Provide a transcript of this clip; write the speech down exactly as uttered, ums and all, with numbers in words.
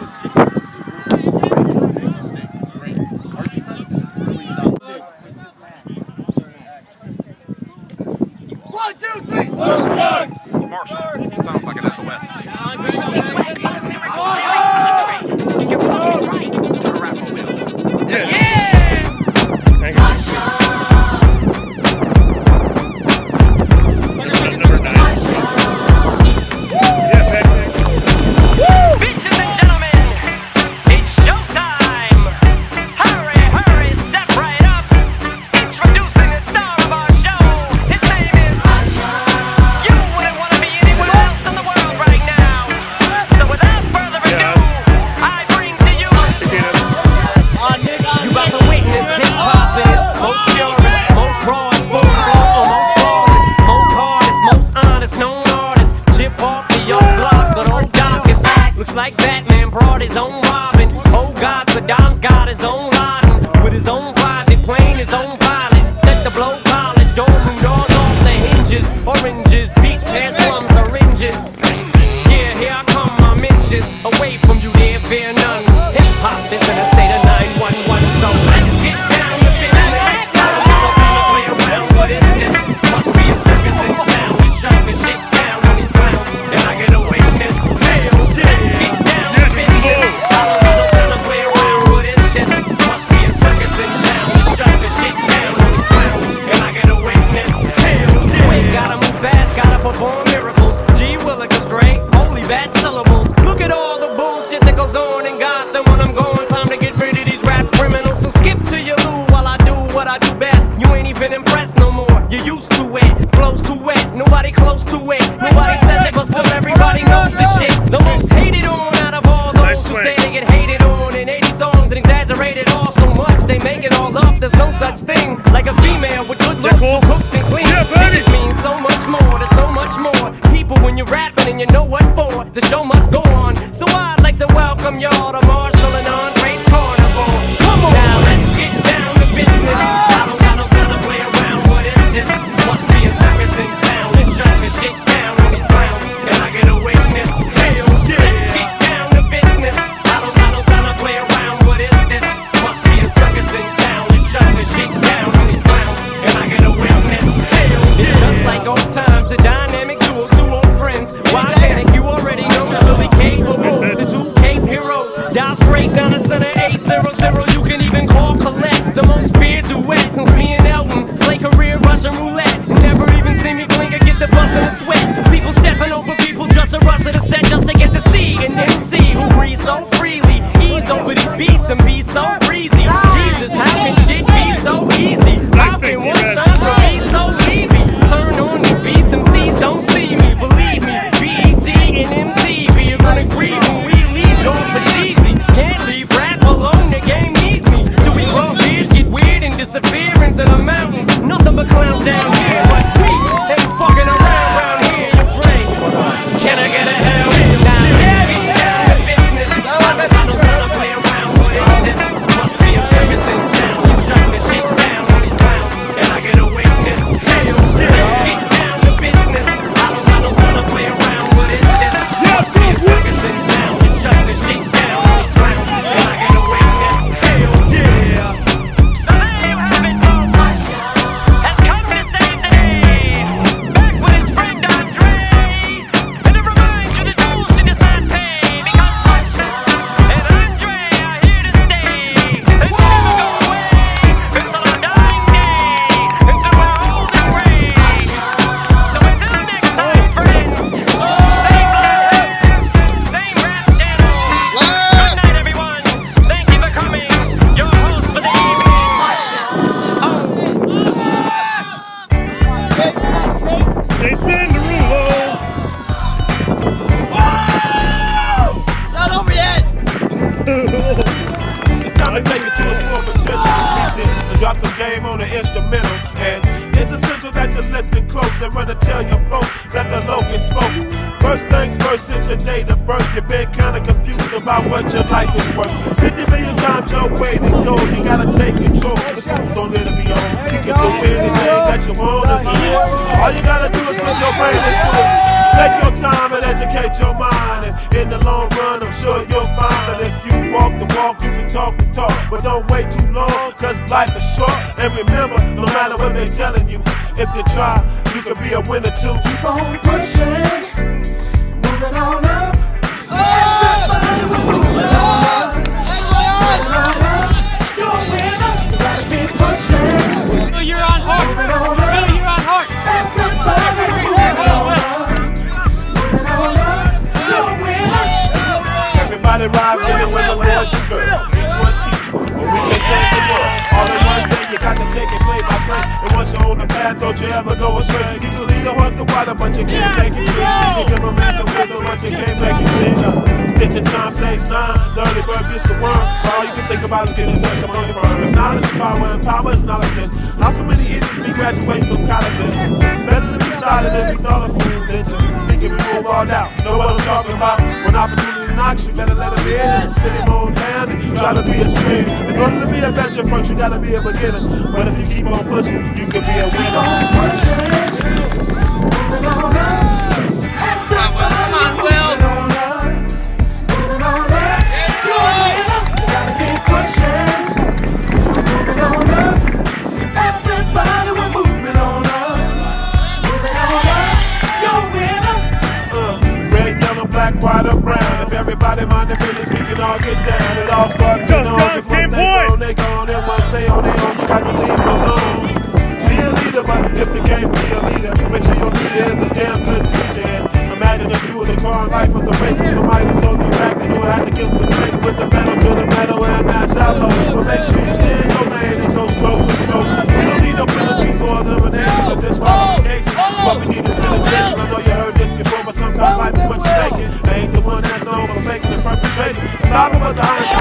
just kidding. Let's do it. Make mistakes. It's great. Our defense is really solid. One, two, three. Blue Skunks! Marshall. Sounds like an S O S. To the rap for Will. Yeah! Yeah. Thank you. Number nine. Yeah, Patrick. Bitches and gentlemen, it's showtime. Hurry, hurry, step right up. Introducing the star of our show. His name is You wouldn't want to be anywhere else in the world right now. So without further ado, I bring to you You about to witness hip-hop in its most purest, most rawest, most raw, most flawless, most hardest, most honest known artist. Chip off the old block, but old Doc is looks like Batman brought his own Robin. Oh God, Saddam's got his own Laden with his own private plane, his own pilot. Set the blow polish, dome doors off the hinges. Oranges, peach, pears, plums, syringes. Yeah, here I come, my inches away from you, there fear none. Hip hop is in a state of nine one one, so let's get down to business. I don't got no time to play around. What is this? Must be a circus in town. We shut the shit down on these clowns, and I get a witness. Hell yeah! Let's get down to business. I don't got no time to play around. What is this? Must be a circus in town. We shut the shit down on these clowns, and I get a witness. Hell yeah! We gotta move fast, gotta perform miracles. G Willikers straight, holy bad syllables. Look at all the bullshit that goes on in Gotham when I'm going. Time to get rid of these rap criminals. So skip to your loo while I do what I do best. You ain't even impressed no more. You're used to it. Flows too wet. Nobody close to it. Nobody says it, but still everybody knows the shit. The most hated on out of all those who say they get hated on in eighty songs and exaggerated all so much they make it all up. There's no such thing like a female with good looks who cooks and cleans. It just means so much more. There's so much more people when you're rapping and you know what for. The show must go on. So I'd like to welcome y'all to Marshall and Andre's Carnival. Come on, now let's get down to business. I don't got no time to play around. What is this? Must be a circus in town. Let's shut the shit down on these clowns, and I get a witness. Hell yeah! Let's get down to business. I don't got no time to play around. What is this? Must be a circus in town. Let's shut the shit down on these clowns, and I get a witness. Hell yeah! It's just like old times, the dynamic duels, two old friends. Why panic? You already know it's really capable. The two Cape heroes, dial straight down the center eight zero zero. You can even call collect the most feared duet since me and Elton play career Russian roulette. Never even see me blink or get the bus in the sweat. People stepping over people just to rush to the set just to get to see an M C who breathes so freely. Ease over these beats and be so breezy. Jesus, how can shit be so easy? How can one shine for me so easy? Turn on these beats, M Cs don't see me. Believe me, B E T and M T B are gonna grieve when we leave it on for cheesy. Can't leave rap alone, the game needs me. Till we grow beards, get weird and disappear into the mountains. Nothing but clowns down here, but we ain't fucking around around here. You Dre, can I get a hell? Now let's get down to business. I don't got no time to play around. What is this? Must be a circus in town. You shut the shit down on these clowns, and I get a witness. Hell yeah! Let's get down to business. I don't got no time to play around. What is this? Must be a circus in town. You shut the shit down on these clowns, and I get a witness. Hell yeah! So there you have it, folks. Has come to save the day. Back with his friend Andre, and to remind you that bullshit does not pay. Because and Andre are here to stay. They never go away until our dying day, until we're old and gray. So until next time, friends, same black, same rap channel. Good night, everyone. Thank you for coming. Your host for the evening. Jason Derulo. It's not over yet. It's time to take it to a small potential and drop some game on the instrumental. And it's essential that you listen close and run to tell your folks that the locust spoke. First things first, since your date of birth, you've been kinda confused about what your life is worth. fifty million times your way to go, you gotta take control. The school's don't let it be on. You can do anything that you want to do. All you gotta do is put your brain into it. Take your time and educate your mind, and in the long run, I'm sure you'll find that but don't wait too long, cause life is short. And remember, no matter what they telling you, if you try, you can be a winner too. Keep on pushing, moving on up. Everybody will move it on up. Moving on up, you're a winner. You gotta keep pushing. Bill, you're on heart. Moving on up. Bill, you're on heart. Everybody will move it on up. Moving on up, you're a winner. Everybody rise in the winner, boys and girls. Each one teach one, but we can save the world. All in one day, you got to take it play by play. And once you're on the path, don't you ever go astray. You can lead a horse to water, but you can't make it clear. You can give a man some wisdom, but you can't make it clear. No. Stitching time saves nine. The early bird gets the worm. All you can think about is getting touched on your firm. If knowledge is power and power is knowledge, then how so many idiots be graduating from colleges? Better to be solid than we thought of fool than to speak and remove all doubt. You know what I'm talking about? When opportunity knocks, you better let him in and sit him on down and try to be his friend. In order to be a veteran first, you gotta be a beginner. But if you keep on pushing, you can be a winner. Pushing, moving on up. Come on, Will. Moving on up, moving on up. You're a winner. You gotta keep pushing, moving on up. Everybody will move it on up. Moving on up, you're a winner. Uh, red, yellow, black, white, or brown. If everybody mind their business, we can all get down. It all starts in August. Once they gone, they gone. And once they on their own, you got to leave them alone. Be a leader, but if you can't be a leader, make sure your leader is a damn good teacher. And imagine if you was a car and life was a race, and somebody was holding you back, then you would have to give them some strength with the pedal to the metal and not shallow. But make sure you stay in your lane and go slow for slow. We don't need no penalties or elimination or disqualification. What we need is penetration. I know you heard this before, but sometimes life is what you make it. I ain't the one that's known for making and perpetrating. If I was a honest